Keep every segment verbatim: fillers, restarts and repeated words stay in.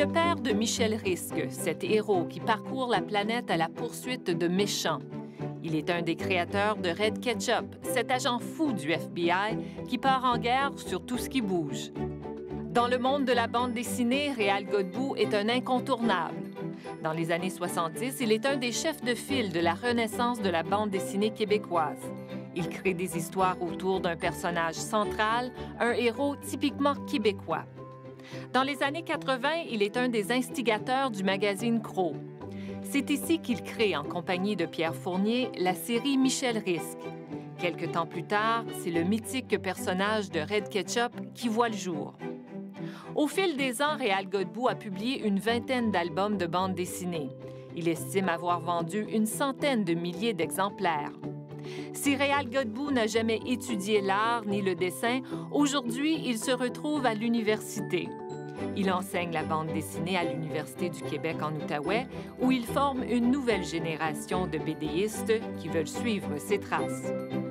le père de Michel Risque, cet héros qui parcourt la planète à la poursuite de méchants. Il est un des créateurs de Red Ketchup, cet agent fou du F B I qui part en guerre sur tout ce qui bouge. Dans le monde de la bande dessinée, Réal Godbout est un incontournable. Dans les années soixante-dix, il est un des chefs de file de la renaissance de la bande dessinée québécoise. Il crée des histoires autour d'un personnage central, un héros typiquement québécois. Dans les années quatre-vingt, il est un des instigateurs du magazine Crow. C'est ici qu'il crée, en compagnie de Pierre Fournier, la série Michel Risque. Quelque temps plus tard, c'est le mythique personnage de Red Ketchup qui voit le jour. Au fil des ans, Réal Godbout a publié une vingtaine d'albums de bande dessinée. Il estime avoir vendu une centaine de milliers d'exemplaires. Si Réal Godbout n'a jamais étudié l'art ni le dessin, aujourd'hui, il se retrouve à l'université. Il enseigne la bande dessinée à l'Université du Québec en Outaouais, où il forme une nouvelle génération de bédéistes qui veulent suivre ses traces.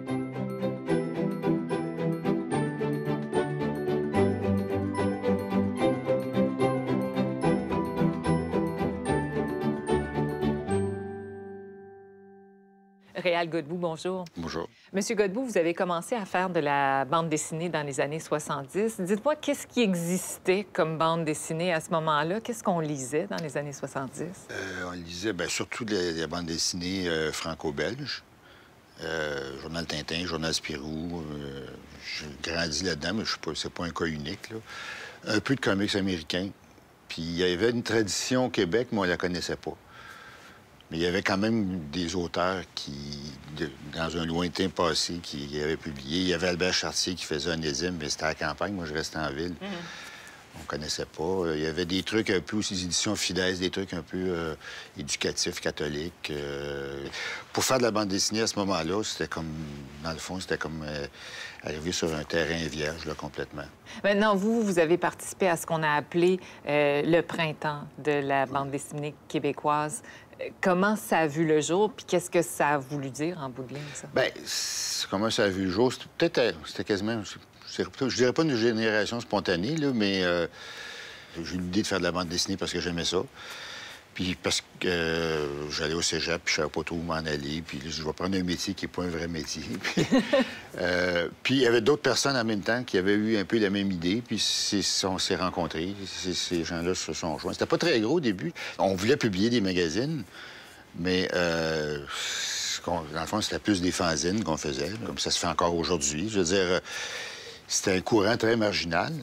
Réal Godbout, bonjour. Bonjour. Monsieur Godbout, vous avez commencé à faire de la bande dessinée dans les années soixante-dix. Dites-moi, qu'est-ce qui existait comme bande dessinée à ce moment-là? Qu'est-ce qu'on lisait dans les années soixante-dix? Euh, on lisait bien, surtout les, les bandes dessinées euh, franco-belges. Euh, Journal Tintin, Journal Spirou. Euh, j'ai grandi là-dedans, mais je sais pas, c'est pas un cas unique, là. Un peu de comics américains. Puis il y avait une tradition au Québec, mais on la connaissait pas. Mais il y avait quand même des auteurs qui, de, dans un lointain passé, qui avaient publié. Il y avait Albert Chartier qui faisait Onésime, mais c'était à la campagne. Moi, je restais en ville. Mm-hmm. On ne connaissait pas. Il y avait des trucs un peu aussi, des éditions Fidesz, des trucs un peu euh, éducatifs, catholiques. Euh... Pour faire de la bande dessinée à ce moment-là, c'était comme, dans le fond, c'était comme euh, arriver sur un terrain vierge, là, complètement. Maintenant, vous, vous avez participé à ce qu'on a appelé euh, le printemps de la bande dessinée québécoise. Comment ça a vu le jour, puis qu'est-ce que ça a voulu dire en bout de ligne, ça? Bien, comment ça a vu le jour? C'était peut-être... C'était quasiment... Je dirais pas une génération spontanée, là, mais euh, j'ai eu l'idée de faire de la bande dessinée parce que j'aimais ça. Puis parce que euh, j'allais au cégep, puis je savais pas trop où m'en aller. Puis je vais prendre un métier qui n'est pas un vrai métier. Puis euh, puis il y avait d'autres personnes en même temps qui avaient eu un peu la même idée. Puis on s'est rencontrés. Ces gens-là se sont joints. C'était pas très gros au début. On voulait publier des magazines, mais euh, dans le fond, c'était plus des fanzines qu'on faisait, comme ça se fait encore aujourd'hui. Je veux dire, c'était un courant très marginal.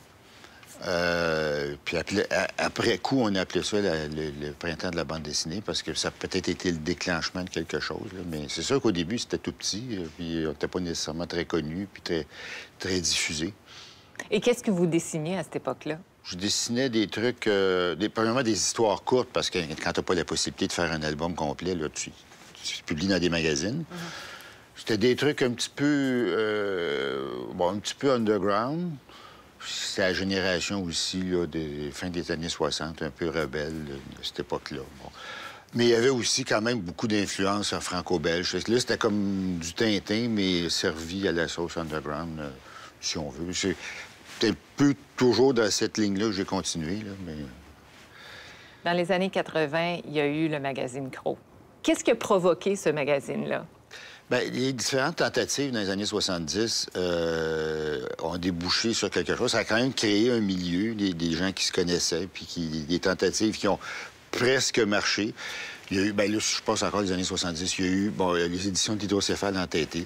Euh, puis après, après coup, on a appelé ça la, le, le printemps de la bande dessinée parce que ça a peut-être été le déclenchement de quelque chose. Là. Mais c'est sûr qu'au début, c'était tout petit, puis on n'était pas nécessairement très connu, puis très, très diffusé. Et qu'est-ce que vous dessiniez à cette époque-là? Je dessinais des trucs, euh, des, premièrement des histoires courtes, parce que quand tu n'as pas la possibilité de faire un album complet, là, tu, tu publies dans des magazines. Mm-hmm. C'était des trucs un petit peu, euh, bon, un petit peu underground. C'est la génération aussi, là, de fin des années soixante, un peu rebelle de cette époque-là. Bon. Mais il y avait aussi quand même beaucoup d'influences franco-belges. Là, c'était comme du Tintin, mais servi à la sauce underground, euh, si on veut. C'est un peu toujours dans cette ligne-là que j'ai continué, là, mais... Dans les années quatre-vingt, il y a eu le magazine Crow. Qu'est-ce qui a provoqué ce magazine-là? Bien, les différentes tentatives dans les années soixante-dix euh, ont débouché sur quelque chose. Ça a quand même créé un milieu, des, des gens qui se connaissaient, puis qui, des tentatives qui ont presque marché. Il y a eu, bien là, je pense encore les années soixante-dix, il y a eu, bon, les éditions d'Hydrocéphale entêtées,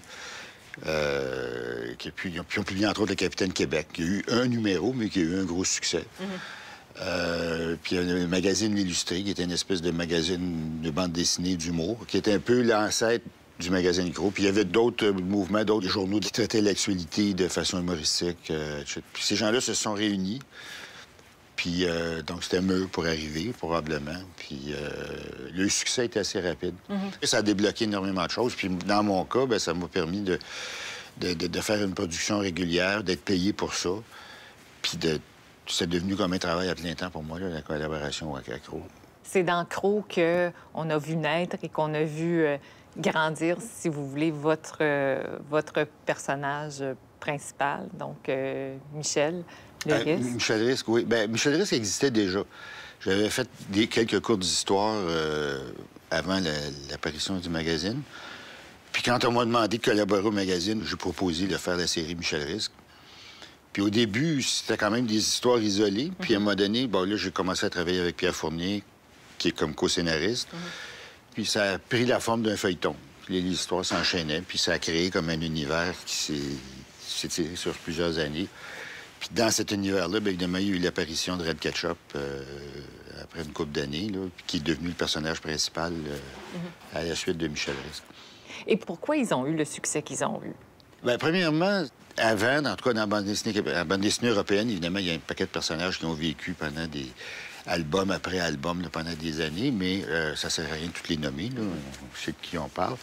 euh, qui, puis, qui ont publié, entre autres, Le Capitaine Québec. Il y a eu un numéro, mais qui a eu un gros succès. Mm-hmm. euh, puis il y a le magazine L'Illustré, qui était une espèce de magazine de bande dessinée d'humour, qui était un peu l'ancêtre du magazine Crow. Puis il y avait d'autres mouvements, d'autres journaux qui traitaient l'actualité de façon humoristique. Euh, puis ces gens-là se sont réunis. Puis euh, donc c'était mieux pour arriver, probablement. Puis euh, le succès était assez rapide. Mm-hmm. Ça a débloqué énormément de choses. Puis dans mon cas, bien, ça m'a permis de, de, de, de faire une production régulière, d'être payé pour ça. Puis de, c'est devenu comme un travail à plein temps pour moi, là, la collaboration avec Crow. C'est dans Crow qu'on a vu naître et qu'on a vu... Euh... grandir, si vous voulez, votre, euh, votre personnage principal, donc euh, Michel le Risque. Euh, Michel Risque, oui. Bien, Michel Risque existait déjà. J'avais fait des, quelques cours d'histoire euh, avant l'apparition du magazine. Puis quand on m'a demandé de collaborer au magazine, j'ai proposé de faire la série Michel Risque. Puis au début, c'était quand même des histoires isolées. Mm-hmm. Puis à un moment donné, bon, là, j'ai commencé à travailler avec Pierre Fournier, qui est comme co-scénariste. Mm-hmm. Puis ça a pris la forme d'un feuilleton. Puis l'histoire s'enchaînait, puis ça a créé comme un univers qui s'est tiré sur plusieurs années. Puis dans cet univers-là, bien évidemment, il y a eu l'apparition de Red Ketchup euh, après une couple d'années, qui est devenu le personnage principal euh, mm-hmm. à la suite de Michel Risque. Et pourquoi ils ont eu le succès qu'ils ont eu? Bien, premièrement, avant, en tout cas dans la bande dessinée, la bande dessinée européenne, évidemment, il y a un paquet de personnages qui ont vécu pendant des album après album là, pendant des années, mais euh, ça ne sert à rien de toutes les nommer, là. On sait de qui on parle.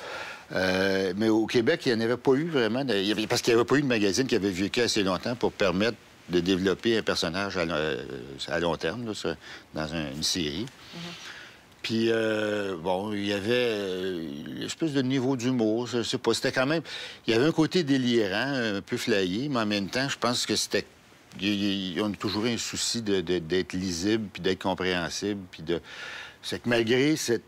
Euh, mais au Québec, il n'y en avait pas eu vraiment, de... parce qu'il n'y avait pas eu de magazine qui avait vécu assez longtemps pour permettre de développer un personnage à, euh, à long terme, là, ça, dans un, une série. Mm-hmm. Puis, euh, bon, il y avait euh, une espèce de niveau d'humour, je sais pas, c'était quand même... Il y avait un côté délirant, un peu flyé, mais en même temps, je pense que c'était... Ils ont toujours eu un souci d'être de, de, lisible, puis d'être compréhensible, puis de... C'est que malgré cette,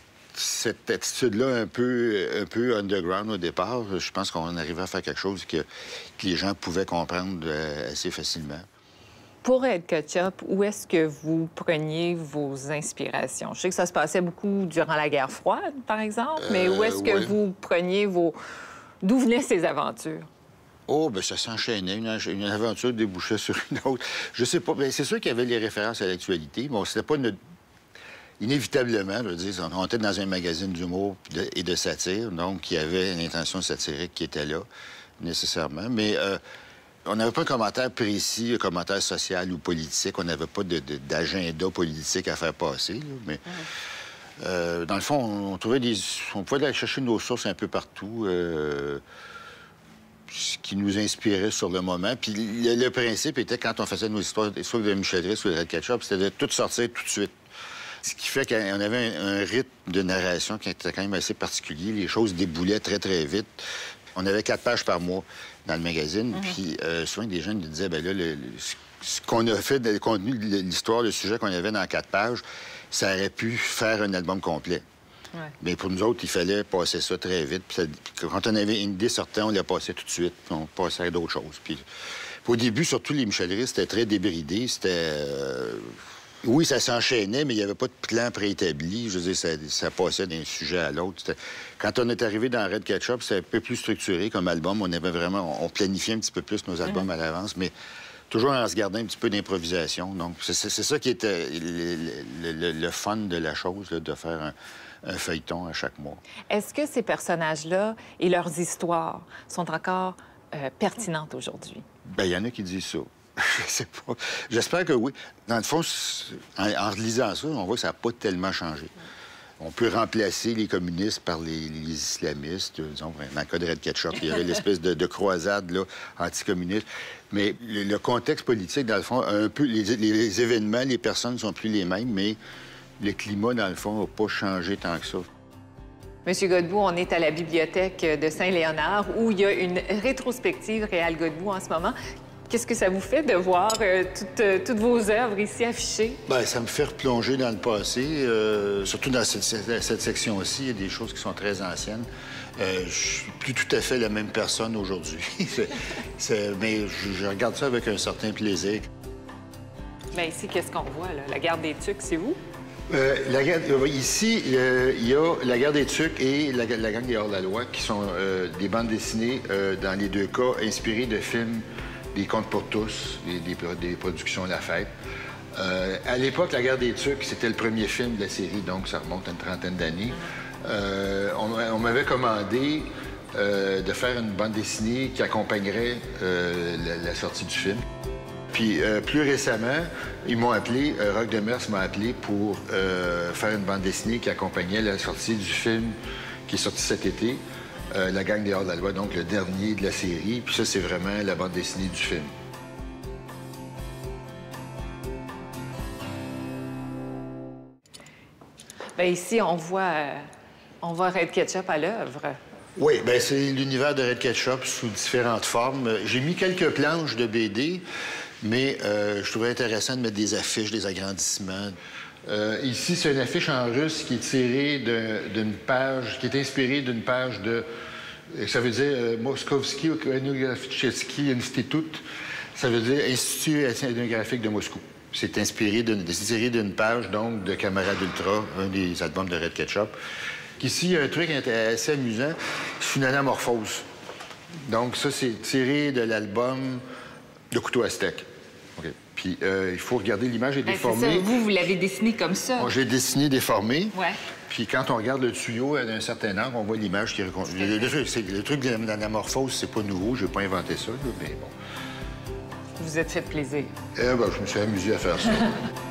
cette attitude-là un peu, un peu underground au départ, je pense qu'on arrivait à faire quelque chose que, que les gens pouvaient comprendre assez facilement. Pour Red Ketchup, où est-ce que vous preniez vos inspirations? Je sais que ça se passait beaucoup durant la guerre froide, par exemple, mais où est-ce que euh, ouais. vous preniez vos... D'où venaient ces aventures? Oh, bien, ça s'enchaînait. Une, une aventure débouchait sur une autre. Je sais pas. Bien, c'est sûr qu'il y avait les références à l'actualité. Bon, c'était pas une... Inévitablement, je veux dire, on était dans un magazine d'humour et de satire, donc il y avait une intention satirique qui était là, nécessairement. Mais euh, on n'avait pas un commentaire précis, un commentaire social ou politique. On n'avait pas d'agenda politique à faire passer, là, mais... Mmh. Euh, dans le fond, on, on trouvait des... On pouvait aller chercher nos sources un peu partout. Euh... Ce qui nous inspirait sur le moment. Puis le, le principe était, quand on faisait nos histoires, soit de Michel Risque ou de Red Ketchup, c'était de tout sortir tout de suite. Ce qui fait qu'on avait un, un rythme de narration qui était quand même assez particulier. Les choses déboulaient très, très vite. On avait quatre pages par mois dans le magazine. Mm-hmm. Puis euh, souvent, des jeunes nous disaient, bien là, le, le, ce qu'on a fait, le contenu de l'histoire, le sujet qu'on avait dans quatre pages, ça aurait pu faire un album complet. Ouais. Mais pour nous autres, il fallait passer ça très vite. Puis ça, puis quand on avait une idée sortie, on la passait tout de suite. Puis on passait à d'autres choses. Puis, puis au début, surtout, les Michel Risque, c'était très débridé. C'était... Euh... Oui, ça s'enchaînait, mais il n'y avait pas de plan préétabli. Je veux dire, ça, ça passait d'un sujet à l'autre. Quand on est arrivé dans Red Ketchup, c'était un peu plus structuré comme album. On avait vraiment... On planifiait un petit peu plus nos albums mmh. à l'avance, mais toujours en se gardant un petit peu d'improvisation. Donc, c'est ça qui était le, le, le fun de la chose, là, de faire un... un feuilleton à chaque mois. Est-ce que ces personnages-là et leurs histoires sont encore euh, pertinentes aujourd'hui? Bien, il y en a qui disent ça. Je sais pas. J'espère que oui. Dans le fond, en, en relisant ça, on voit que ça n'a pas tellement changé. On peut remplacer les communistes par les, les islamistes. Disons, dans le cas de Red Ketchup, il y avait l'espèce de, de croisade là, anticommuniste. Mais le, le contexte politique, dans le fond, un peu, les, les, les événements, les personnes ne sont plus les mêmes, mais le climat, dans le fond, n'a pas changé tant que ça. Monsieur Godbout, on est à la bibliothèque de Saint-Léonard où il y a une rétrospective Réal Godbout en ce moment. Qu'est-ce que ça vous fait de voir euh, toutes, euh, toutes vos œuvres ici affichées? Bien, ça me fait replonger dans le passé, euh, surtout dans cette, cette, cette section-ci. Il y a des choses qui sont très anciennes. Euh, je suis plus tout à fait la même personne aujourd'hui. Mais je, je regarde ça avec un certain plaisir. Bien, ici, qu'est-ce qu'on voit, là? La Garde des Tucs, c'est vous? Euh, la guerre, euh, ici, euh, il y a la Guerre des Tucs et la, la Gang des Hors-la-Loi, qui sont euh, des bandes dessinées, euh, dans les deux cas, inspirées de films des Contes pour tous, des, des, des productions La Fête. Euh, à l'époque, la Guerre des Tucs, c'était le premier film de la série, donc ça remonte à une trentaine d'années. Euh, on on m'avait commandé euh, de faire une bande dessinée qui accompagnerait euh, la, la sortie du film. Puis euh, plus récemment, ils m'ont appelé, euh, Roch Demers m'a appelé pour euh, faire une bande dessinée qui accompagnait la sortie du film qui est sorti cet été, euh, La Gang des Hors-la-Loi, donc le dernier de la série. Puis ça, c'est vraiment la bande dessinée du film. Bien, ici, on voit, euh, on voit Red Ketchup à l'œuvre. Oui, bien, c'est l'univers de Red Ketchup sous différentes formes. J'ai mis quelques planches de B D. Mais euh, je trouvais intéressant de mettre des affiches, des agrandissements. Euh, ici, c'est une affiche en russe qui est tirée d'une page, qui est inspirée d'une page de... Ça veut dire euh, Moskovski Ethnographicheski Institut. Ça veut dire Institut ethnographique de Moscou. C'est inspiré d'une tiré d'une page, donc, de Camarade Ultra, un des albums de Red Ketchup. Ici, il y a un truc assez amusant, c'est une anamorphose. Donc, ça, c'est tiré de l'album Le couteau à steak. Okay. Puis, euh, il faut regarder l'image est déformée. Ben, vous, vous l'avez dessiné comme ça. Bon, j'ai dessiné déformé. Ouais. Puis, quand on regarde le tuyau à un certain angle, on voit l'image qui est reconstruite. Le, le, le truc de l'anamorphose, c'est pas nouveau. Je n'ai pas inventé ça, là, mais bon. Vous vous êtes fait plaisir. Eh ben, je me suis amusé à faire ça.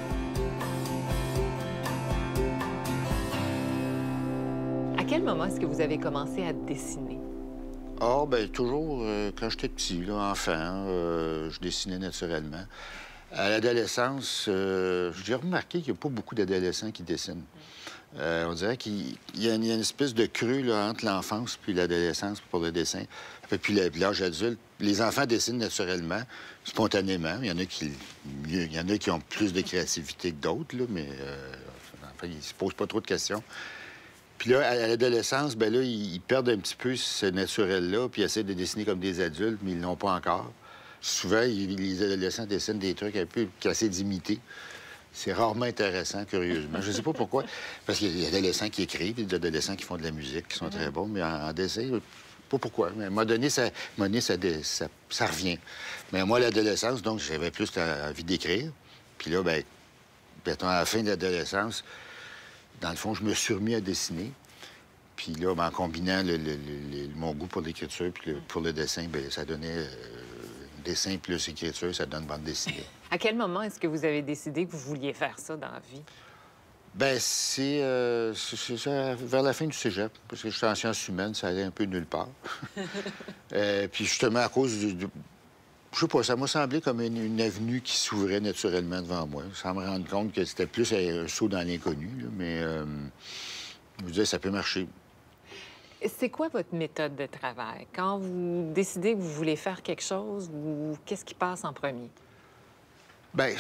À quel moment est-ce que vous avez commencé à dessiner? Ah, bien, toujours, euh, quand j'étais petit, là, enfant, euh, je dessinais naturellement. À l'adolescence, euh, j'ai remarqué qu'il n'y a pas beaucoup d'adolescents qui dessinent. Euh, on dirait qu'il y, y a une espèce de creux là, entre l'enfance puis l'adolescence pour le dessin. Puis l'âge adulte, les enfants dessinent naturellement, spontanément. Il y en a qui, il y en a qui ont plus de créativité que d'autres, là, mais euh, enfin, ils ne se posent pas trop de questions. Puis là, à l'adolescence, bien là, ils perdent un petit peu ce naturel-là, puis ils essaient de dessiner comme des adultes, mais ils ne l'ont pas encore. Souvent, ils, les adolescents dessinent des trucs un peu qu'ils essaient d'imiter. C'est rarement intéressant, curieusement. Je ne sais pas pourquoi. Parce qu'il y a des adolescents qui écrivent, des adolescents qui font de la musique, qui sont mm-hmm. très bons, mais en, en dessin, pas pourquoi. Mais à un moment donné, ça, à un moment donné, ça, ça, ça revient. Mais moi, à l'adolescence, donc, j'avais plus envie d'écrire. Puis là, bien, à la fin de l'adolescence, dans le fond, je me suis remis à dessiner. Puis là, ben, en combinant le, le, le, mon goût pour l'écriture puis le, pour le dessin, bien, ça donnait euh, dessin plus écriture, ça donne bande dessinée. À quel moment est-ce que vous avez décidé que vous vouliez faire ça dans la vie? Bien, c'est euh, vers la fin du cégep, parce que j'étais en sciences humaines, ça allait un peu nulle part. euh, puis justement, à cause du... du je sais pas, ça m'a semblé comme une, une avenue qui s'ouvrait naturellement devant moi, sans me rendre compte que c'était plus un saut dans l'inconnu, mais euh, je vous disais, ça peut marcher. C'est quoi votre méthode de travail? Quand vous décidez que vous voulez faire quelque chose, vous... qu'est-ce qui passe en premier? Bien,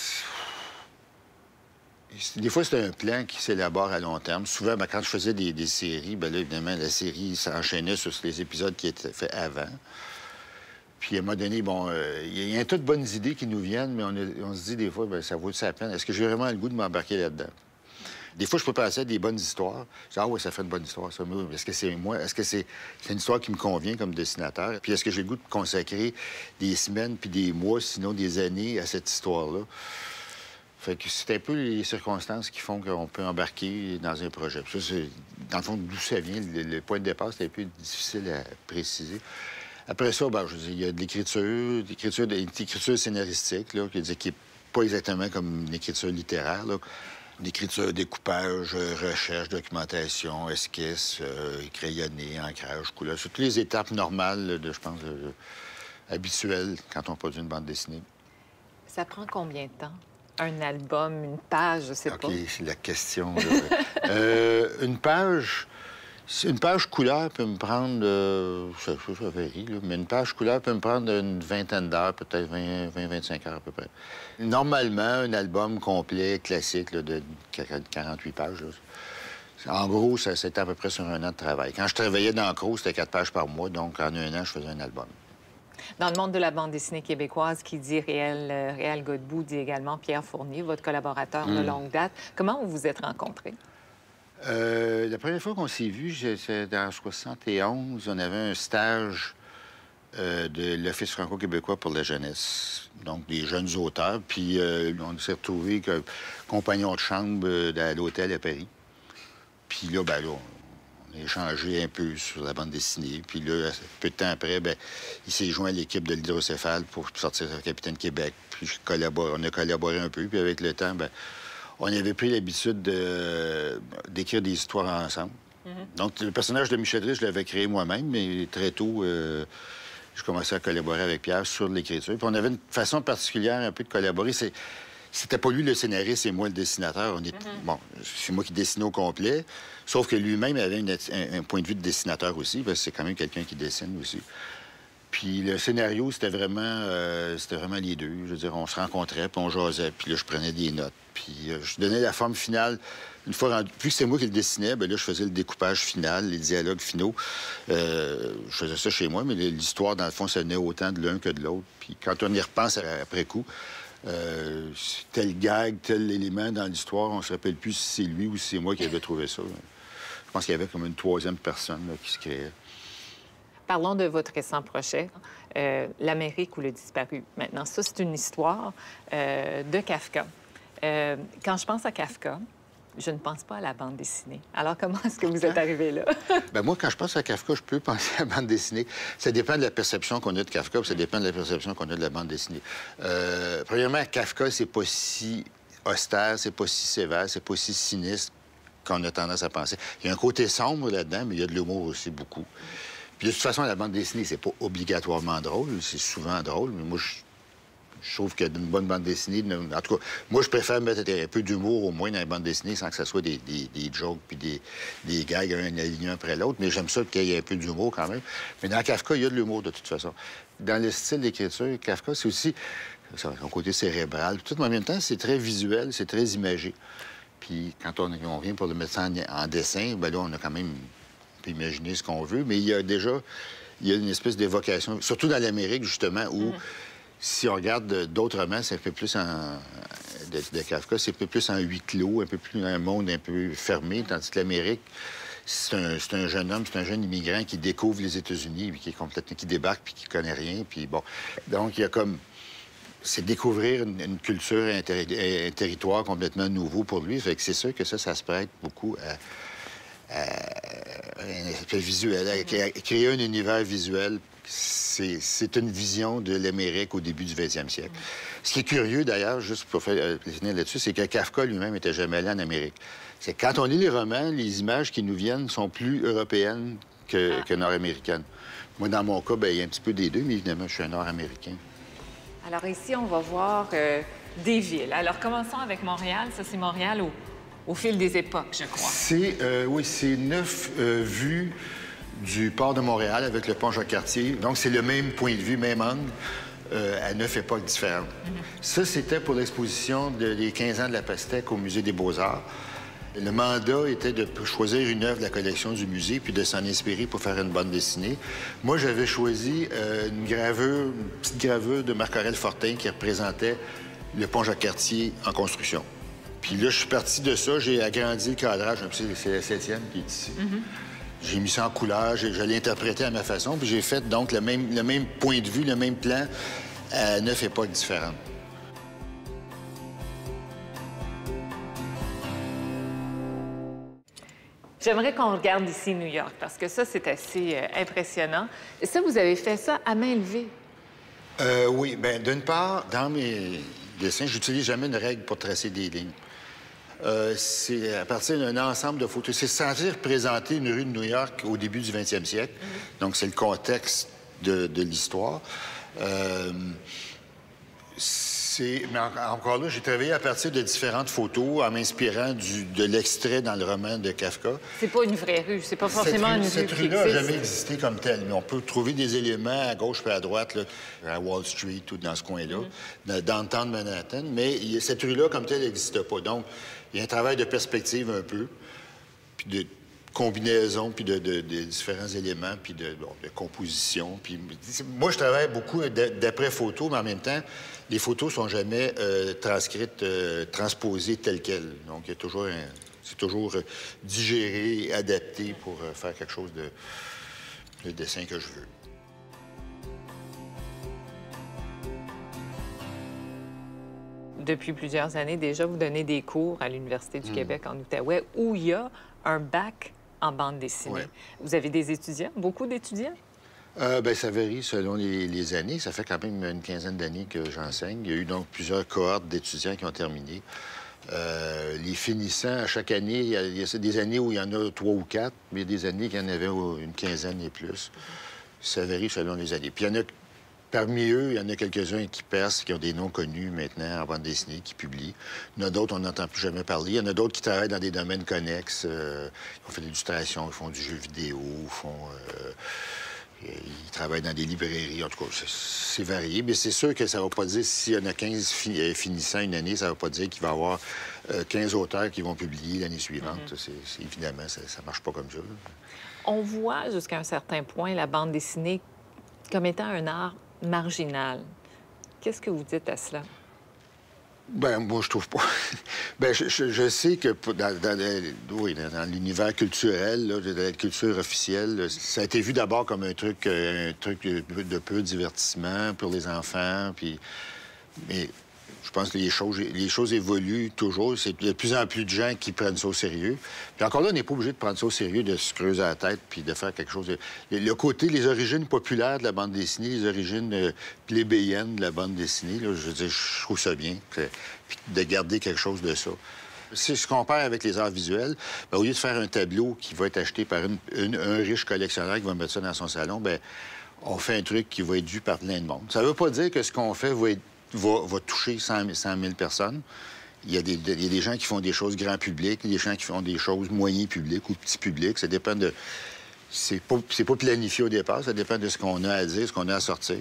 des fois, c'est un plan qui s'élabore à long terme. Souvent, bien, quand je faisais des, des séries, bien là, évidemment, la série s'enchaînait sur les épisodes qui étaient faits avant. Puis, à un moment donné, bon, euh, il y a un tas de bonnes idées qui nous viennent, mais on, a, on se dit des fois, bien, ça vaut la peine. Est-ce que j'ai vraiment le goût de m'embarquer là-dedans? Des fois, je peux penser à des bonnes histoires. Je dis, ah oui, ça fait une bonne histoire, ça. Est-ce que c'est moi? Est-ce que c'est une histoire qui me convient comme dessinateur? Puis est-ce que j'ai le goût de consacrer des semaines puis des mois, sinon des années, à cette histoire-là? Fait que c'est un peu les circonstances qui font qu'on peut embarquer dans un projet. Puis ça, dans le fond, d'où ça vient, le, le point de départ, c'est un peu difficile à préciser. Après ça, ben, je veux dire, il y a de l'écriture, l'écriture, l'écriture scénaristique, là, qui n'est pas exactement comme une écriture littéraire, là. L'écriture, découpage, recherche, documentation, esquisse, euh, crayonné, ancrage, couleur. C'est toutes les étapes normales, de, je pense, euh, habituelles quand on produit une bande dessinée. Ça prend combien de temps? Un album, une page, je sais okay, pas. OK, c'est la question. euh, une page... Une page couleur peut me prendre, euh, ça, ça varie, là, mais une page couleur peut me prendre une vingtaine d'heures, peut-être vingt à vingt-cinq heures à peu près. Normalement, un album complet, classique, là, de quarante-huit pages, là, en gros, ça c'était à peu près sur un an de travail. Quand je travaillais dans le Croc, c'était quatre pages par mois, donc en un an, je faisais un album. Dans le monde de la bande dessinée québécoise, qui dit Réal, euh, Réal Godbout, dit également Pierre Fournier, votre collaborateur mm. de longue date. Comment vous vous êtes rencontrés? Euh, la première fois qu'on s'est vus, c'était en soixante et onze. On avait un stage euh, de l'Office franco-québécois pour la jeunesse, donc des jeunes auteurs. Puis euh, on s'est retrouvés comme compagnons de chambre euh, à l'hôtel à Paris. Puis là, ben là, on a échangé un peu sur la bande dessinée. Puis là, peu de temps après, ben, il s'est joint à l'équipe de l'Hydrocéphale pour sortir sur Capitaine Québec. Puis je collabore... on a collaboré un peu. Puis avec le temps, ben, on avait pris l'habitude d'écrire de... des histoires ensemble. Mm-hmm. Donc, le personnage de Michel Rich, je l'avais créé moi-même, mais très tôt, euh, je commençais à collaborer avec Pierre sur l'écriture. Puis on avait une façon particulière un peu de collaborer. C'était pas lui le scénariste et moi le dessinateur. On est... mm-hmm. Bon, c'est moi qui dessinais au complet, sauf que lui-même avait une... un, un point de vue de dessinateur aussi, parce que c'est quand même quelqu'un qui dessine aussi. Puis le scénario, c'était vraiment, euh, c'était vraiment les deux. Je veux dire, on se rencontrait, puis on jasait, puis là, je prenais des notes. Puis euh, je donnais la forme finale. Une fois rendu... Puis c'est moi qui le dessinais, bien là, je faisais le découpage final, les dialogues finaux. Euh, je faisais ça chez moi, mais l'histoire, dans le fond, ça venait autant de l'un que de l'autre. Puis quand on y repense après coup, euh, tel gag, tel élément dans l'histoire, on se rappelle plus si c'est lui ou si c'est moi qui avais trouvé ça. Je pense qu'il y avait comme une troisième personne là, qui se créait. Parlons de votre récent projet, euh, L'Amérique ou le disparu. Maintenant, ça, c'est une histoire euh, de Kafka. Euh, quand je pense à Kafka, je ne pense pas à la bande dessinée. Alors, comment est-ce que vous êtes arrivé là? Bien, moi, quand je pense à Kafka, je peux penser à la bande dessinée. Ça dépend de la perception qu'on a de Kafka, puis ça dépend de la perception qu'on a de la bande dessinée. Euh, premièrement, Kafka, c'est pas si austère, c'est pas si sévère, c'est pas si sinistre qu'on a tendance à penser. Il y a un côté sombre là-dedans, mais il y a de l'humour aussi beaucoup. Puis de toute façon, la bande dessinée, c'est pas obligatoirement drôle, c'est souvent drôle, mais moi, je, je trouve que d'une bonne bande dessinée... En tout cas, moi, je préfère mettre un peu d'humour au moins dans les bandes dessinées sans que ce soit des, des, des jokes puis des, des gags un aligné un après l'autre, mais j'aime ça qu'il y ait un peu d'humour quand même. Mais dans Kafka, il y a de l'humour de toute façon. Dans le style d'écriture, Kafka, c'est aussi son côté cérébral. Tout en même temps, c'est très visuel, c'est très imagé. Puis quand on, on vient pour le mettre ça en, en dessin, bien là, on a quand même... On peut imaginer ce qu'on veut, mais il y a déjà il y a une espèce d'évocation, surtout dans l'Amérique, justement, où, mm. si on regarde d'autres romans, c'est un peu plus en... de, de Kafka, c'est un peu plus en huis clos, un peu plus dans un monde un peu fermé, tandis que l'Amérique, c'est un, c'est un jeune homme, c'est un jeune immigrant qui découvre les États-Unis, puis qui est complètement... qui débarque, puis qui connaît rien, puis bon... Donc, il y a comme... C'est découvrir une, une culture, un, terri... un territoire complètement nouveau pour lui, fait que c'est sûr que ça, ça se prête beaucoup à... Euh, un aspect visuel, mm-hmm. Créer un univers visuel, c'est une vision de l'Amérique au début du vingtième siècle. Mm-hmm. Ce qui est curieux, d'ailleurs, juste pour faire finir là-dessus, c'est que Kafka lui-même n'était jamais allé en Amérique. C'est quand on lit les romans, les images qui nous viennent sont plus européennes que, ah. que nord-américaines. Moi, dans mon cas, bien, il y a un petit peu des deux, mais évidemment, je suis un nord-américain. Alors ici, on va voir euh, des villes. Alors, commençons avec Montréal. Ça, c'est Montréal au... Au fil des époques, je crois. C'est, euh, oui, c'est neuf euh, vues du port de Montréal avec le pont Jacques-Cartier. Donc, c'est le même point de vue, même angle, euh, à neuf époques différentes. Mm-hmm. Ça, c'était pour l'exposition de, des quinze ans de la pastèque au Musée des Beaux-Arts. Le mandat était de choisir une œuvre de la collection du musée puis de s'en inspirer pour faire une bande dessinée. Moi, j'avais choisi euh, une gravure, une petite gravure de Marc-Aurèle Fortin qui représentait le pont Jacques-Cartier en construction. Puis là, je suis parti de ça, j'ai agrandi le cadrage, c'est la septième qui est ici. Mm-hmm. J'ai mis ça en couleur, je l'ai interprété à ma façon, puis j'ai fait donc le même, le même point de vue, le même plan à neuf époques différentes. J'aimerais qu'on regarde ici New York, parce que ça, c'est assez euh, impressionnant. Et ça, vous avez fait ça à main levée? Euh, oui, bien, d'une part, dans mes dessins, j'utilise jamais une règle pour tracer des lignes. Euh, c'est à partir d'un ensemble de photos. C'est censé représenter une rue de New York au début du vingtième siècle. Mm-hmm. Donc, c'est le contexte de, de l'histoire. Euh, mais encore là, j'ai travaillé à partir de différentes photos en m'inspirant de l'extrait dans le roman de Kafka. C'est pas une vraie rue, c'est pas forcément cette une rue. Cette rue-là n'a jamais existé comme telle, mais on peut trouver des éléments à gauche et à droite, là, à Wall Street ou dans ce coin-là, mm-hmm. dans le temps de Manhattan, mais cette rue-là comme telle n'existe pas. Donc, il y a un travail de perspective un peu, puis de combinaison, puis de, de, de différents éléments, puis de, bon, de composition. Puis, moi, je travaille beaucoup d'après-photos, mais en même temps, les photos ne sont jamais euh, transcrites, euh, transposées telles quelles. Donc, il y a toujours un... C'est toujours euh, digéré, adapté pour euh, faire quelque chose de... le dessin que je veux. Depuis plusieurs années déjà, vous donnez des cours à l'Université du mmh. Québec en Outaouais où il y a un bac en bande dessinée. Ouais. Vous avez des étudiants, beaucoup d'étudiants? Euh, bien, ça varie selon les, les années. Ça fait quand même une quinzaine d'années que j'enseigne. Il y a eu donc plusieurs cohortes d'étudiants qui ont terminé. Euh, les finissants, à chaque année, il y, a, il y a des années où il y en a trois ou quatre, mais il y a des années qu'il y en avait une quinzaine et plus. Ça varie selon les années. Puis il y en a, parmi eux, il y en a quelques-uns qui percent, qui ont des noms connus maintenant en bande dessinée, qui publient. Il y en a d'autres, on n'entend plus jamais parler. Il y en a d'autres qui travaillent dans des domaines connexes. Euh, ils font de l'illustration, ils font du jeu vidéo, ils font... Euh, Ils travaillent dans des librairies. En tout cas, c'est varié. Mais c'est sûr que ça ne va pas dire, s'il y en a quinze fi finissant une année, ça ne va pas dire qu'il va y avoir euh, quinze auteurs qui vont publier l'année suivante. Mm-hmm. c'est, c'est, évidemment, ça ne marche pas comme ça. On voit jusqu'à un certain point la bande dessinée comme étant un art marginal. Qu'est-ce que vous dites à cela? Ben moi, je trouve pas. ben je, je, je sais que dans, dans, oui, dans l'univers culturel, là, de la culture officielle, là, ça a été vu d'abord comme un truc, un truc de, de peu divertissement pour les enfants. Puis, mais je pense que les choses, les choses évoluent toujours. C'est de plus en plus de gens qui prennent ça au sérieux. Puis encore là, on n'est pas obligé de prendre ça au sérieux, de se creuser la tête puis de faire quelque chose. De... Le côté, les origines populaires de la bande dessinée, les origines euh, plébéiennes de la bande dessinée, là, je veux dire, je trouve ça bien, que... puis de garder quelque chose de ça. Si je compare avec les arts visuels, bien, au lieu de faire un tableau qui va être acheté par une, une, un riche collectionneur qui va mettre ça dans son salon, bien, on fait un truc qui va être vu par plein de monde. Ça ne veut pas dire que ce qu'on fait va être Va, va toucher cent mille personnes. Il y, a des, il y a des gens qui font des choses grand public, il y a des gens qui font des choses moyen public ou petit public. Ça dépend de... C'est pas, c'est pas planifié au départ, ça dépend de ce qu'on a à dire, ce qu'on a à sortir.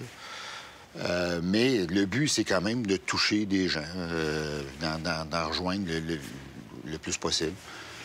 Euh, mais le but, c'est quand même de toucher des gens, euh, d'en, d'en, d'en rejoindre le, le, le plus possible.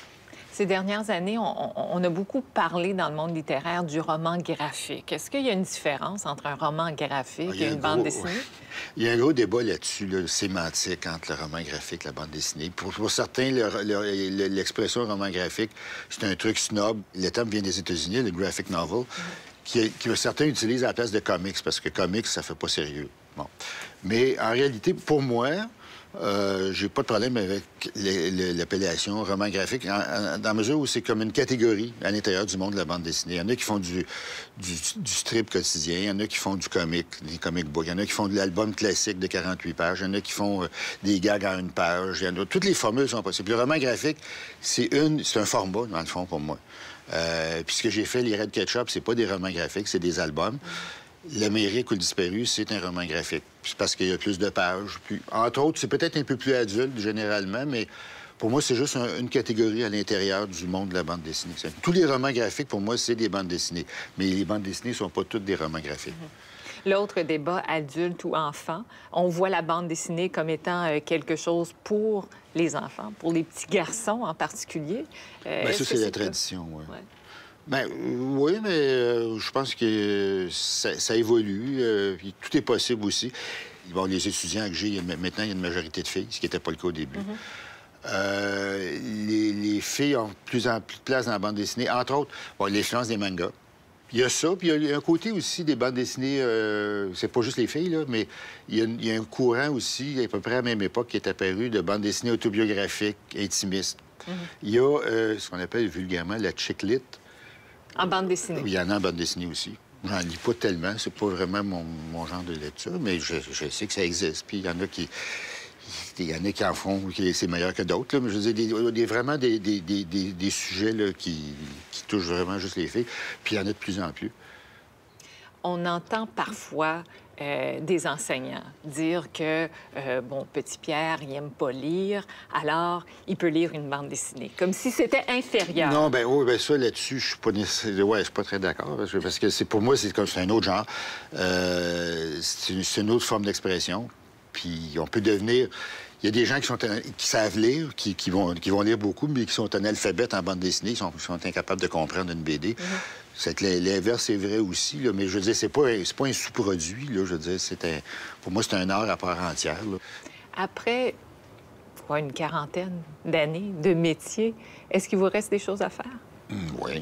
Ces dernières années, on, on a beaucoup parlé dans le monde littéraire du roman graphique. Est-ce qu'il y a une différence entre un roman graphique ah, et une gros, bande dessinée? Ouais. Il y a un gros débat là-dessus, là, sémantique, entre le roman graphique et la bande dessinée. Pour, pour certains, le, le, l'expression roman graphique, c'est un truc snob. Le terme vient des États-Unis, le graphic novel, mm-hmm. qui, qui certains utilisent à la place de comics, parce que comics, ça fait pas sérieux. Bon. Mais en réalité, pour moi... Euh, j'ai pas de problème avec l'appellation roman graphique, en, en, dans la mesure où c'est comme une catégorie à l'intérieur du monde de la bande dessinée. Il y en a qui font du, du, du strip quotidien, il y en a qui font du comic, des comic books, il y en a qui font de l'album classique de quarante-huit pages, il y en a qui font euh, des gags en une page, il y en a... Toutes les formules sont possibles. Le roman graphique, c'est une, c'est un format, dans le fond, pour moi. Euh, puis ce que j'ai fait, les Red Ketchup, c'est pas des romans graphiques, c'est des albums. L'Amérique ou le disparu, c'est un roman graphique. C'est parce qu'il y a plus de pages. Puis, entre autres, c'est peut-être un peu plus adulte, généralement, mais pour moi, c'est juste un, une catégorie à l'intérieur du monde de la bande dessinée. Tous les romans graphiques, pour moi, c'est des bandes dessinées. Mais les bandes dessinées ne sont pas toutes des romans graphiques. Mm-hmm. L'autre débat, adulte ou enfant, on voit la bande dessinée comme étant euh, quelque chose pour les enfants, pour les petits garçons en particulier. Euh, Bien, ça, c'est, c'est la tradition, oui. Ouais. Bien, oui, mais euh, je pense que ça, ça évolue. Euh, puis tout est possible aussi. Bon, les étudiants que j'ai, maintenant, il y a une majorité de filles, ce qui n'était pas le cas au début. Mm-hmm. euh, les, les filles ont de plus en plus de place dans la bande dessinée. Entre autres, bon, l'influence des mangas. Il y a ça, puis il y a un côté aussi des bandes dessinées, euh, c'est pas juste les filles, là, mais il y, a, il y a un courant aussi, à peu près à la même époque, qui est apparu de bandes dessinées autobiographiques, intimistes. Mm-hmm. Il y a euh, ce qu'on appelle vulgairement la chick lit. En bande dessinée? Il y en a en bande dessinée aussi. J'en lis pas tellement. C'est pas vraiment mon, mon genre de lecture, mais je, je sais que ça existe. Puis il y en a qui... Il y en a qui en font, qui c'est meilleur que d'autres. Là. Mais je veux dire, il y a vraiment des, des, des, des, des sujets là, qui, qui touchent vraiment juste les filles. Puis il y en a de plus en plus. On entend parfois euh, des enseignants dire que, euh, bon, petit Pierre, il n'aime pas lire, alors il peut lire une bande dessinée, comme si c'était inférieur. Non, bien, oui, bien ça, là-dessus, je suis pas nécessairement... Ouais, je suis pas très d'accord, parce que, parce que c'est, pour moi, c'est comme c'est un autre genre. Euh, c'est, une, c'est une autre forme d'expression. Puis on peut devenir... Il y a des gens qui, sont, qui savent lire, qui, qui, vont, qui vont lire beaucoup, mais qui sont analphabètes en bande dessinée, sont, sont incapables de comprendre une B D. Mm-hmm. C'est l'inverse est vrai aussi, là, mais je veux dire, c'est pas, c'est pas un sous-produit, là, je veux dire, c'est un, pour moi, c'est un art à part entière. Là. Après quoi, une quarantaine d'années de métier, est-ce qu'il vous reste des choses à faire? Mmh, oui.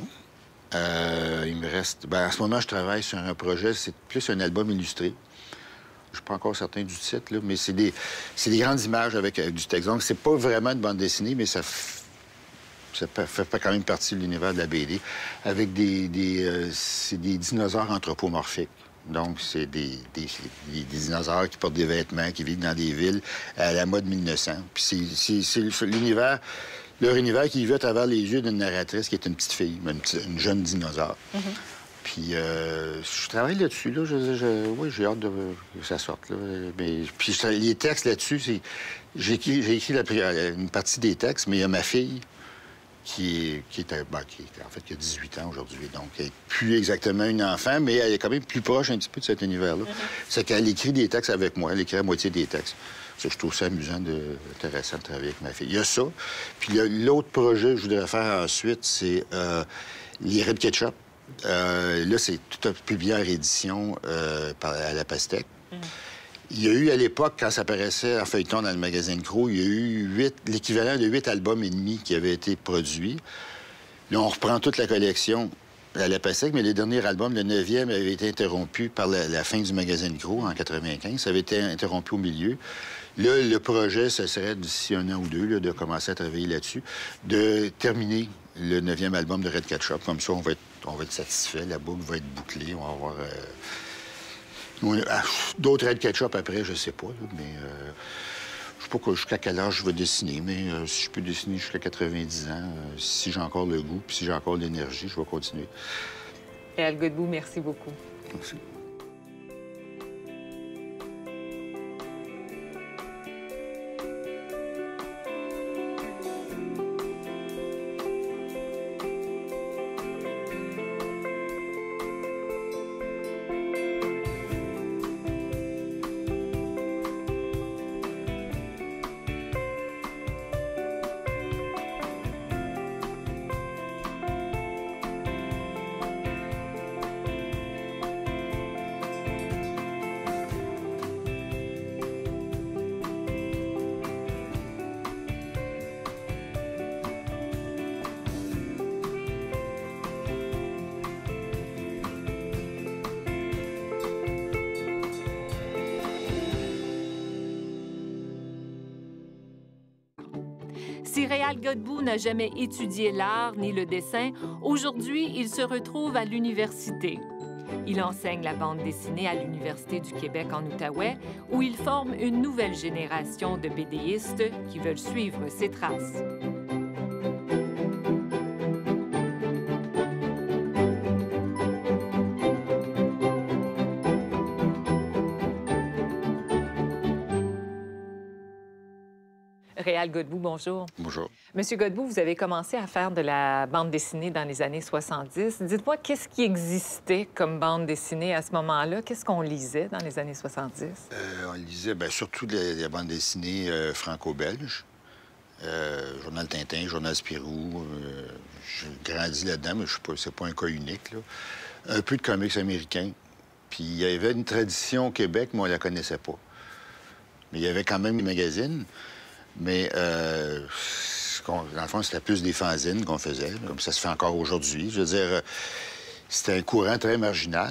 Euh, il me reste... Bien, en ce moment, je travaille sur un projet, c'est plus un album illustré. Je ne suis pas encore certain du titre, là, mais c'est des, c'est des grandes images avec, avec du texte. Donc, c'est pas vraiment une bande dessinée, mais ça... F... Ça fait quand même partie de l'univers de la B D, avec des, des, euh, c'est des dinosaures anthropomorphiques. Donc, c'est des, des, des, des dinosaures qui portent des vêtements, qui vivent dans des villes à la mode mille neuf cents. Puis c'est, c'est, c'est l'univers, leur univers qui vit à travers les yeux d'une narratrice qui est une petite fille, une, petite, une jeune dinosaure. Mm-hmm. Puis euh, je travaille là-dessus, là. Je, je, oui, j'ai hâte de, que ça sorte, là. Mais, puis je, les textes là-dessus, c'est... J'ai écrit, j'ai écrit la, une partie des textes, mais il y a ma fille qui est, qui est, ben, qui est en fait qui a dix-huit ans aujourd'hui. Donc, elle n'est plus exactement une enfant, mais elle est quand même plus proche un petit peu de cet univers-là. Mm-hmm. C'est qu'elle écrit des textes avec moi. Elle écrit la moitié des textes. Ça, je trouve ça amusant, de, intéressant de travailler avec ma fille. Il y a ça. Puis l'autre projet que je voudrais faire ensuite, c'est euh, les Red Ketchup. Euh, là, c'est tout publié en réédition euh, par, à la Pastèque. Mm. Il y a eu, à l'époque, quand ça paraissait en feuilleton dans le magazine Crow, il y a eu l'équivalent de huit albums et demi qui avaient été produits. Là, on reprend toute la collection à la Pastèque, mais le dernier album, le neuvième, avait été interrompu par la, la fin du magazine Crow en quatre-vingt-quinze. Ça avait été interrompu au milieu. Là, le projet, ce serait, d'ici un an ou deux, là, de commencer à travailler là-dessus, de terminer le neuvième album de Red Ketchup. Comme ça, on va être, on va être satisfait, la boucle va être bouclée, on va avoir... Euh... D'autres Red Ketchup après, je sais pas, là, mais euh, je sais pas jusqu'à quel âge je vais dessiner, mais euh, si je peux dessiner jusqu'à quatre-vingt-dix ans, euh, si j'ai encore le goût, puis si j'ai encore l'énergie, je vais continuer. Réal Godbout, merci beaucoup. Merci. Si Réal Godbout n'a jamais étudié l'art ni le dessin, aujourd'hui, il se retrouve à l'université. Il enseigne la bande dessinée à l'Université du Québec en Outaouais, où il forme une nouvelle génération de bédéistes qui veulent suivre ses traces. Réal Godbout, bonjour. Bonjour. Monsieur Godbout, vous avez commencé à faire de la bande dessinée dans les années soixante-dix. Dites-moi, qu'est-ce qui existait comme bande dessinée à ce moment-là? Qu'est-ce qu'on lisait dans les années soixante-dix? Euh, on lisait bien, surtout la, la bande dessinée euh, franco-belge. Euh, Journal Tintin, Journal Spirou. Euh, j'ai grandi là-dedans, mais je sais pas, c'est pas un cas unique, là. Un peu de comics américains. Puis il y avait une tradition au Québec, mais on la connaissait pas. Mais il y avait quand même des magazines. Mais, euh, dans le fond, c'était plus des fanzines qu'on faisait, comme ça se fait encore aujourd'hui. Je veux dire, c'était un courant très marginal.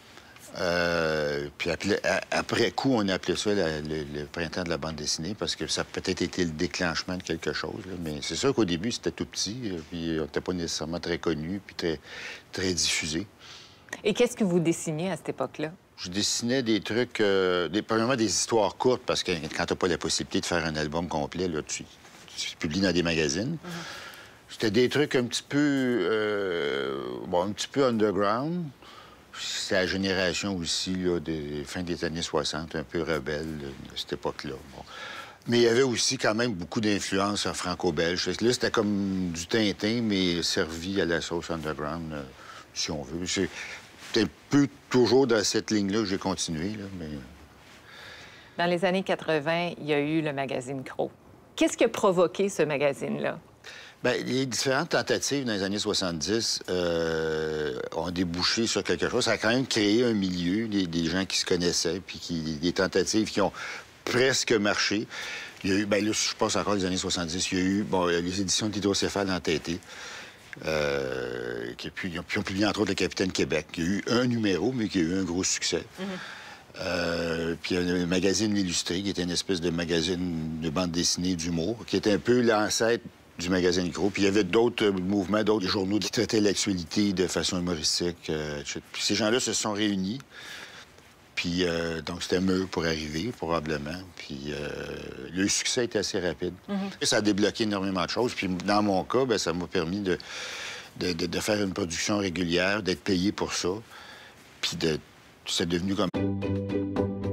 Euh, puis après, après coup, on a appelé ça la, le, le printemps de la bande dessinée parce que ça a peut-être été le déclenchement de quelque chose. Là. Mais c'est sûr qu'au début, c'était tout petit, puis on n'était pas nécessairement très connu, puis très, très diffusé. Et qu'est-ce que vous dessiniez à cette époque-là? Je dessinais des trucs, euh, des, premièrement des histoires courtes, parce que quand t'as pas la possibilité de faire un album complet, là, tu, tu publies dans des magazines. Mm-hmm. C'était des trucs un petit peu, euh, bon, un petit peu underground. C'était la génération aussi, là, des fin des années soixante, un peu rebelle, là, de cette époque-là. Bon. Mais il y avait aussi quand même beaucoup d'influences franco-belges. Là, c'était comme du Tintin, mais servi à la sauce underground, euh, si on veut. C'est un peu toujours dans cette ligne-là que j'ai continué, là, mais... Dans les années quatre-vingt, il y a eu le magazine Crow. Qu'est-ce qui a provoqué ce magazine-là? Bien, les différentes tentatives dans les années soixante-dix euh, ont débouché sur quelque chose. Ça a quand même créé un milieu, des, des gens qui se connaissaient, puis qui, des tentatives qui ont presque marché. Il y a eu, bien là, je pense encore les années soixante-dix, il y a eu, bon, les éditions d'Hydrocéphale entêtées. Euh, qui, puis, ils ont publié, entre autres, Le Capitaine Québec. Il y a eu un numéro, mais qui a eu un gros succès. Mm-hmm. euh, puis il y a le magazine L'Illustré, qui était une espèce de magazine de bande dessinée d'humour, qui était un peu l'ancêtre du magazine Crow. Puis il y avait d'autres mouvements, d'autres journaux qui traitaient l'actualité de façon humoristique. Euh, puis ces gens-là se sont réunis. Puis, euh, donc, c'était mieux pour arriver, probablement. Puis, euh, le succès était assez rapide. Mm-hmm. Ça a débloqué énormément de choses. Puis, dans mon cas, bien, ça m'a permis de, de, de, de faire une production régulière, d'être payé pour ça. Puis, de, c'est devenu comme...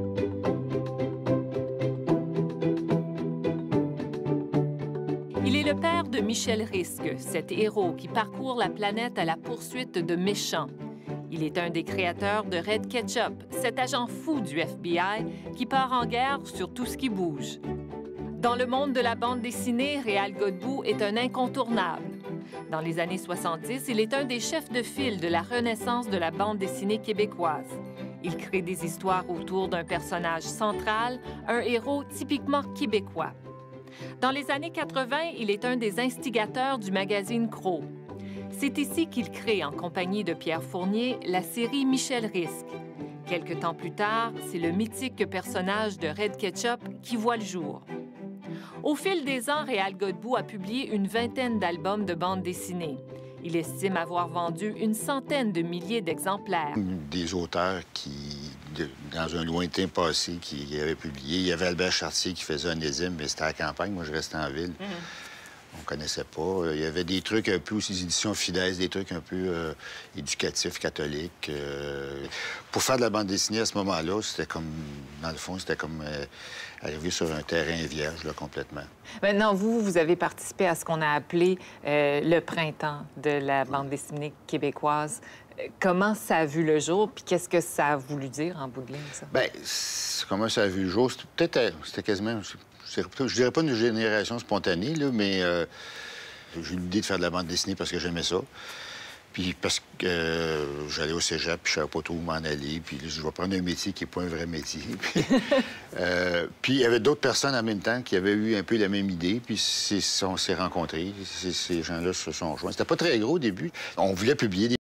Il est le le père de Michel Risque, cet héros qui parcourt la planète à la poursuite de méchants. Il est un des créateurs de Red Ketchup, cet agent fou du F B I qui part en guerre sur tout ce qui bouge. Dans le monde de la bande dessinée, Réal Godbout est un incontournable. Dans les années soixante-dix, il est un des chefs de file de la renaissance de la bande dessinée québécoise. Il crée des histoires autour d'un personnage central, un héros typiquement québécois. Dans les années quatre-vingt, il est un des instigateurs du magazine Crow. C'est ici qu'il crée, en compagnie de Pierre Fournier, la série Michel Risque. Quelque temps plus tard, c'est le mythique personnage de Red Ketchup qui voit le jour. Au fil des ans, Réal Godbout a publié une vingtaine d'albums de bande dessinée. Il estime avoir vendu une centaine de milliers d'exemplaires. Des auteurs qui, de, dans un lointain passé, qui avaient publié. Il y avait Albert Chartier qui faisait Onésime, mais c'était à la campagne. Moi, je restais en ville. Mm-hmm. On ne connaissait pas. Il y avait des trucs un peu aussi, des éditions Fidesz, des trucs un peu euh, éducatifs, catholiques. Euh... Pour faire de la bande dessinée à ce moment-là, c'était comme, dans le fond, c'était comme euh, arriver sur un terrain vierge, là, complètement. Maintenant, vous, vous avez participé à ce qu'on a appelé euh, le printemps de la bande dessinée québécoise. Comment ça a vu le jour, puis qu'est-ce que ça a voulu dire en bout de ligne, ça? Bien, comment ça a vu le jour? C'était peut-être, c'était quasiment... Je dirais pas une génération spontanée, là, mais euh, j'ai eu l'idée de faire de la bande dessinée parce que j'aimais ça. Puis parce que euh, j'allais au cégep, puis je savais pas trop où m'en aller. Puis je vais prendre un métier qui n'est pas un vrai métier. Puis euh, puis il y avait d'autres personnes en même temps qui avaient eu un peu la même idée. Puis on s'est rencontrés. Ces gens-là se sont joints. C'était pas très gros au début. On voulait publier des